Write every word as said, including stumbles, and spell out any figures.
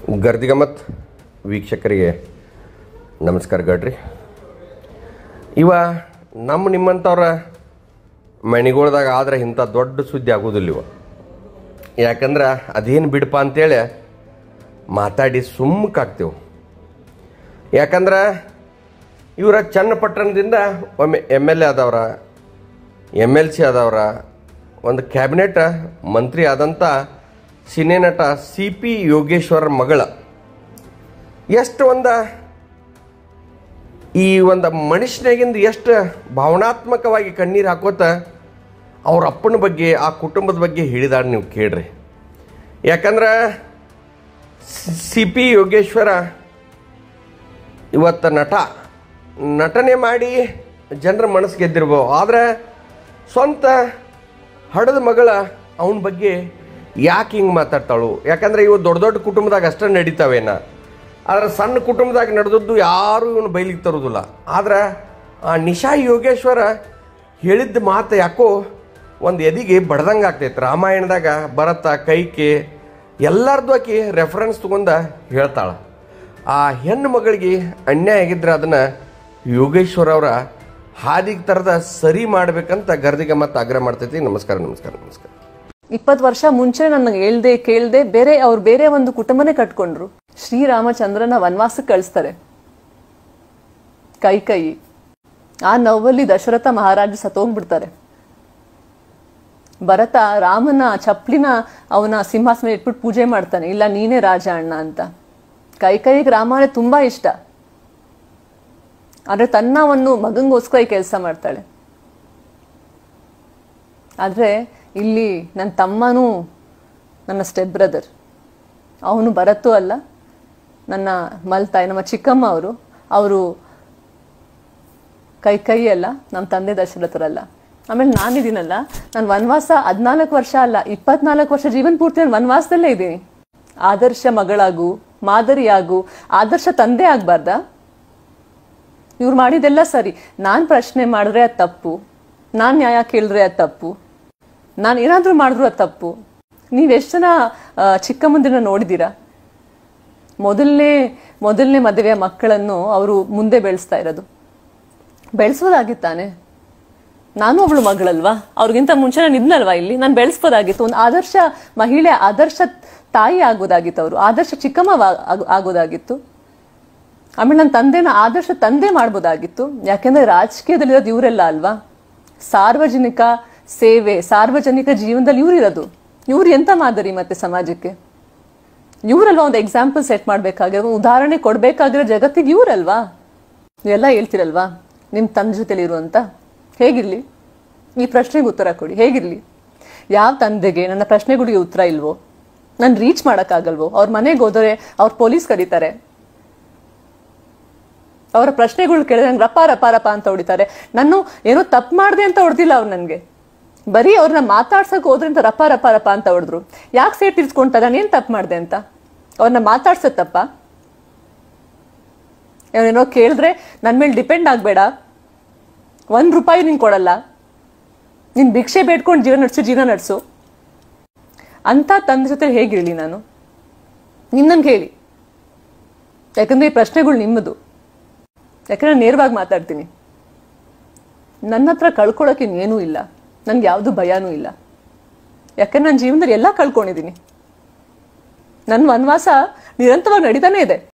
ಗರ್ದಿಗಮತ್ ವೀಕ್ಷಕರಿಗೆ ನಮಸ್ಕಾರ ಗಡ್ರಿ. ಇವ ನಮ್ಮ ನಿಮ್ಮಂಥವ್ರ ಮಣಿಗೋಳ್ದಾಗ ಆದ್ರೆ ಇಂಥ ದೊಡ್ಡ ಸುದ್ದಿ ಆಗೋದಿಲ್ಲ ಇವ. ಯಾಕಂದ್ರೆ ಅದೇನು ಬಿಡಪ್ಪ ಅಂತೇಳಿ ಮಾತಾಡಿ ಸುಮ್ಮಕ್ಕಾಗ್ತೇವೆ. ಯಾಕಂದ್ರೆ ಇವರ ಚನ್ನಪಟ್ಟಣದಿಂದ ಒಮ್ಮೆ ಎಮ್ ಎಲ್ ಎ ಆದವ್ರ, ಎಮ್ ಎಲ್ ಸಿ ಆದವ್ರ, ಒಂದು ಕ್ಯಾಬಿನೆಟ್ ಮಂತ್ರಿ ಆದಂಥ ಸಿನಿ ನಟ ಸಿ ಪಿ ಯೋಗೇಶ್ವರ ಮಗಳ ಎಷ್ಟು ಒಂದು ಈ ಒಂದು ಮನುಷ್ಯನಾಗಿಂದ ಎಷ್ಟು ಭಾವನಾತ್ಮಕವಾಗಿ ಕಣ್ಣೀರು ಹಾಕೋತ ಅವ್ರ ಅಪ್ಪನ ಬಗ್ಗೆ ಆ ಕುಟುಂಬದ ಬಗ್ಗೆ ಹೇಳಿದಾಡ ನೀವು ಕೇಳ್ರಿ. ಯಾಕಂದ್ರೆ ಸಿ ಪಿ ಯೋಗೇಶ್ವರ ಇವತ್ತು ನಟ ನಟನೆ ಮಾಡಿ ಜನರ ಮನಸ್ಸು ಗೆದ್ದಿರ್ಬೋದು. ಆದರೆ ಸ್ವಂತ ಹಡದ ಮಗಳ ಅವನ ಬಗ್ಗೆ ಯಾಕೆ ಹಿಂಗೆ ಮಾತಾಡ್ತಾಳು? ಯಾಕಂದರೆ ಇವು ದೊಡ್ಡ ದೊಡ್ಡ ಕುಟುಂಬದಾಗ ಅಷ್ಟೇ ನಡೀತಾವೇನ, ಆದರೆ ಸಣ್ಣ ಕುಟುಂಬದಾಗ ನಡೆದದ್ದು ಯಾರೂ ಇವನು ಬಯಲಿಗೆ ತರೋದಿಲ್ಲ. ಆದ್ರೆ ಆ ನಿಶಾ ಯೋಗೇಶ್ವರ ಹೇಳಿದ್ದ ಮಾತು ಯಾಕೋ ಒಂದು ಎದಿಗೆ ಬಡ್ದಂಗೆ ಆಗ್ತೈತೆ. ರಾಮಾಯಣದಾಗ ಭರತ ಕೈಕೆ ಎಲ್ಲರದ್ದು ಆಕಿ ರೆಫರೆನ್ಸ್ ತೊಗೊಂಡ ಹೇಳ್ತಾಳೆ. ಆ ಹೆಣ್ಣು ಮಗಳಿಗೆ ಅನ್ಯಾಯ ಆಗಿದ್ರೆ ಅದನ್ನು ಯೋಗೇಶ್ವರ ಅವರ ಹಾದಿಗೆ ತರದ ಸರಿ ಮಾಡ್ಬೇಕಂತ ಗರ್ದಿಗೆ ಮತ್ತೆ ಆಗ್ರಹ ಮಾಡ್ತೈತಿ. ನಮಸ್ಕಾರ ನಮಸ್ಕಾರ ನಮಸ್ಕಾರ. ಇಪ್ಪತ್ತು ವರ್ಷ ಮುಂಚೆ ನನಗೆ ಹೇಳ್ದೆ ಕೇಳ್ದೆ ಬೇರೆ ಅವ್ರು ಬೇರೆ ಒಂದು ಕುಟುಂಬನೇ ಕಟ್ಕೊಂಡ್ರು. ಶ್ರೀರಾಮಚಂದ್ರನ ವನವಾಸಕ್ಕೆ ಕಳಿಸ್ತಾರೆ ಕೈ ಕೈ. ಆ ನೋವಲ್ಲಿ ದಶರಥ ಮಹಾರಾಜ ಸತ್ತೋಗ್ಬಿಡ್ತಾರೆ. ಭರತ ರಾಮನ ಚಪ್ಲಿನ ಅವನ ಸಿಂಹಾಸನ ಇಟ್ಬಿಟ್ಟು ಪೂಜೆ ಮಾಡ್ತಾನೆ, ಇಲ್ಲ ನೀನೇ ರಾಜ ಅಣ್ಣ ಅಂತ. ಕೈ ಕೈಗೆ ರಾಮನೇ ತುಂಬಾ ಇಷ್ಟ, ಆದ್ರೆ ತನ್ನ ಒಂದು ಮಗಂಗೋಸ್ಕರ ಈ ಕೆಲಸ ಮಾಡ್ತಾಳೆ. ಆದ್ರೆ ಇಲ್ಲಿ ನನ್ನ ತಮ್ಮನೂ ನನ್ನ ಸ್ಟೆಪ್ ಬ್ರದರ್, ಅವನು ಭರತೂ ಅಲ್ಲ, ನನ್ನ ಮಲ್ತಾಯಿ ನಮ್ಮ ಚಿಕ್ಕಮ್ಮ ಅವರು ಅವರು ಕೈ ಕೈ ಅಲ್ಲ, ನಮ್ಮ ತಂದೆ ದಶರಥರಲ್ಲ. ಆಮೇಲೆ ನಾನಿದ್ದೀನಲ್ಲ, ನಾನು ವನವಾಸ ಹದಿನಾಲ್ಕು ವರ್ಷ ಅಲ್ಲ ಇಪ್ಪತ್ನಾಲ್ಕು ವರ್ಷ ಜೀವನ ಪೂರ್ತಿ ನಾನು ವನವಾಸದಲ್ಲೇ ಇದ್ದೀನಿ. ಆದರ್ಶ ಮಗಳಾಗು, ಮಾದರಿಯಾಗು, ಆದರ್ಶ ತಂದೆ ಆಗ್ಬಾರ್ದಾ? ಇವ್ರು ಮಾಡಿದೆಲ್ಲ ಸರಿ, ನಾನು ಪ್ರಶ್ನೆ ಮಾಡಿದ್ರೆ ಅದು ತಪ್ಪು, ನಾನು ನ್ಯಾಯ ಕೇಳಿದ್ರೆ ಅದು ತಪ್ಪು, ನಾನು ಏನಾದರೂ ಮಾಡಿದ್ರು ಅದು ತಪ್ಪು. ನೀವೆಷ್ಟು ಜನ ಚಿಕ್ಕ ಮುಂದಿನ ನೋಡಿದ್ದೀರಾ? ಮೊದಲನೇ ಮೊದಲನೇ ಮದುವೆಯ ಮಕ್ಕಳನ್ನು ಅವರು ಮುಂದೆ ಬೆಳೆಸ್ತಾ ಇರೋದು. ಬೆಳೆಸೋದಾಗಿತ್ತಾನೆ. ನಾನು ಒಬ್ಳು ಮಗಳಲ್ವಾ, ಅವ್ರಿಗಿಂತ ಮುಂಚೆ ನಾನು ಇದ್ನಲ್ವಾ ಇಲ್ಲಿ, ನಾನು ಬೆಳೆಸ್ಬೋದಾಗಿತ್ತು. ಒಂದು ಆದರ್ಶ ಮಹಿಳೆ, ಆದರ್ಶ ತಾಯಿ ಆಗೋದಾಗಿತ್ತು, ಅವರು ಆದರ್ಶ ಚಿಕ್ಕಮ್ಮ ಆಗೋದಾಗಿತ್ತು. ಆಮೇಲೆ ನನ್ನ ತಂದೆನ ಆದರ್ಶ ತಂದೆ ಮಾಡ್ಬೋದಾಗಿತ್ತು. ಯಾಕೆಂದ್ರೆ ರಾಜಕೀಯದಲ್ಲಿರೋದು ಇವರೆಲ್ಲ ಅಲ್ವಾ. ಸಾರ್ವಜನಿಕ ಸೇವೆ, ಸಾರ್ವಜನಿಕ ಜೀವನದಲ್ಲಿ ಇವ್ರಿರೋದು. ಇವ್ರು ಎಂತ ಮಾದರಿ ಮತ್ತೆ ಸಮಾಜಕ್ಕೆ? ಇವರಲ್ವಾ ಒಂದು ಎಕ್ಸಾಂಪಲ್ ಸೆಟ್ ಮಾಡ್ಬೇಕಾಗಿರೋ, ಉದಾಹರಣೆ ಕೊಡ್ಬೇಕಾಗಿರೋ ಜಗತ್ತಿಗೆ ಇವರಲ್ವಾ? ನೀವೆಲ್ಲ ಹೇಳ್ತಿರಲ್ವಾ ನಿಮ್ ತಂದೆ ಜೊತೆಲಿ ಇರು ಅಂತ. ಹೇಗಿರ್ಲಿ? ಈ ಪ್ರಶ್ನೆಗೆ ಉತ್ತರ ಕೊಡಿ. ಹೇಗಿರ್ಲಿ? ಯಾವ ತಂದೆಗೆ ನನ್ನ ಪ್ರಶ್ನೆಗಳಿಗೆ ಉತ್ತರ ಇಲ್ವೋ, ನಾನು ರೀಚ್ ಮಾಡಕ್ಕಾಗಲ್ವೋ? ಅವ್ರ ಮನೆಗೆ ಹೋದರೆ ಅವ್ರ ಪೊಲೀಸ್ ಕರೀತಾರೆ, ಅವರ ಪ್ರಶ್ನೆಗಳು ಕೇಳಿದ್ರೆ ನಂಗೆ ರಪ ರಪ ರಪ ಅಂತ ಹೊಡಿತಾರೆ. ನಾನು ಏನೋ ತಪ್ಪು ಮಾಡಿದೆ ಅಂತ ಹೊಡೆದಿಲ್ಲ ಅವ್ರು, ನನಗೆ ಬರೀ ಅವ್ರನ್ನ ಮಾತಾಡ್ಸಕ್ ಹೋದ್ರೆ ಅಂತ ರಪ ರಪ ರಪ ಅಂತ ಹೊಡೆದ್ರು. ಯಾಕೆ ಸೇಟ್ ಇರ್ಸ್ಕೊಂತಾರೆ? ನಾನೇನ್ ತಪ್ಪು ಮಾಡಿದೆ ಅಂತ? ಅವ್ರನ್ನ ಮಾತಾಡ್ಸೋದ್ ತಪ್ಪ? ಏನೋ ಕೇಳಿದ್ರೆ ನನ್ನ ಮೇಲೆ ಡಿಪೆಂಡ್ ಆಗ್ಬೇಡ, ಒಂದ್ ರೂಪಾಯಿ ನಿನ್ ಕೊಡಲ್ಲ, ನಿನ್ ಭಿಕ್ಷೆ ಬೇಡ್ಕೊಂಡು ಜೀವನ ನಡೆಸು ಜೀವನ ನಡೆಸು ಅಂತ ತಂದೆ ಜೊತೆ ಹೇಗಿರ್ಲಿ ನಾನು? ನಿಮ್ ನನ್ಗೆ ಹೇಳಿ. ಯಾಕಂದ್ರೆ ಈ ಪ್ರಶ್ನೆಗಳು ನಿಮ್ಮದು. ಯಾಕಂದ್ರೆ ನಾನು ನೇರವಾಗಿ ಮಾತಾಡ್ತೀನಿ. ನನ್ನ ಹತ್ರ ಕಳ್ಕೊಳಕ್ಕೆ ಏನೂ ಇಲ್ಲ, ನನ್ಗೆ ಯಾವುದು ಭಯನೂ ಇಲ್ಲ. ಯಾಕಂದ್ರೆ ನನ್ನ ಜೀವನದಲ್ಲಿ ಎಲ್ಲ ಕಳ್ಕೊಂಡಿದ್ದೀನಿ. ನನ್ನ ವನವಾಸ ನಿರಂತರವಾಗಿ ನಡೀತಾನೆ ಇದೆ.